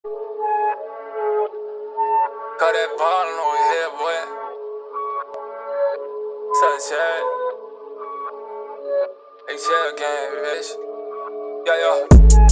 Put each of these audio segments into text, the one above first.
Got that ballin' over here, boy. Touch that. HL game, bitch. Yeah.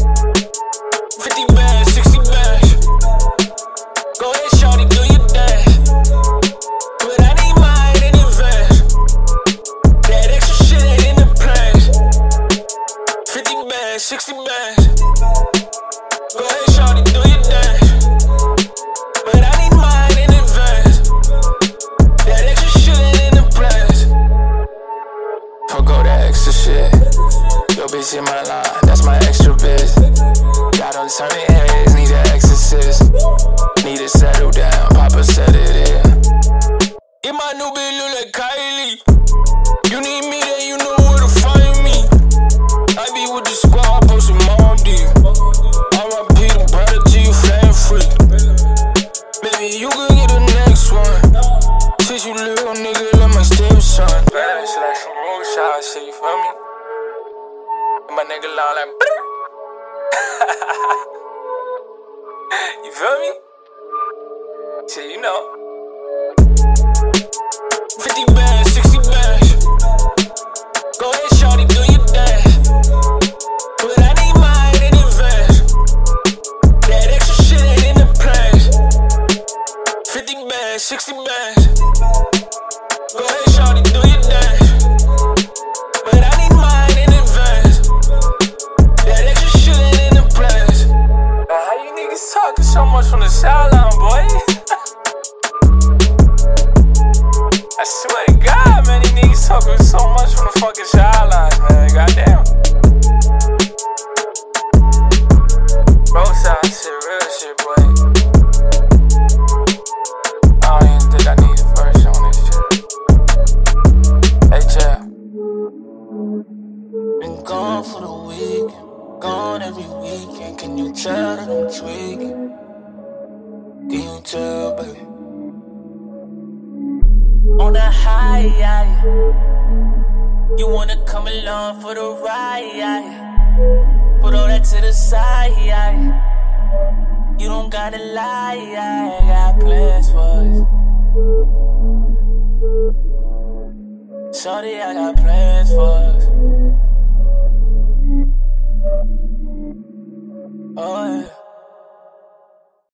50 bands, 60 bands. Go ahead, shawty, do your dance. But I need mine in advance. That extra shit ain't in the plans. 50 bands, 60 bands. Go ahead, shawty, do your dance. But I need mine in advance. That extra shit ain't in the plans. Forgo that extra shit. Yo, bitch in my line, that's my extra bitch. Got on turning heads, need an exorcist. Need to settle down, Papa set it in. Get my new bitch look like Kylie. You need me, then you know where to find me. I be with the squad, posting Mom D. R.I.P. the brother G, you flame free. Baby, you can get the next one. Since you little nigga, let my stepson. Bad shit like some road shot shit, you feel me? And my nigga loud like you feel me? Shit, you know. 50 bands, 60 bands. Go ahead, shawty, do your dance. But I need mine in advance. That extra shit ain't in the plans. 50 bands, 60 bands. Go ahead, shawty, do your dance. But I need mine in advance. That extra shit ain't in the plans. How you niggas talking so much from the sideline, boy? I swear to God, man, these niggas talking so much from the fucking sidelines, man. Goddamn. Both sides shit, real shit, boy. I don't even think I need a verse on this shit. Hey, Chad. Been gone for the weekend, gone every weekend. Can you tell that I'm tweaking? Can you tell, baby? On the high, you wanna come along for the ride? Put all that to the side, you don't gotta lie, I got plans for us. Shorty, I got plans for us.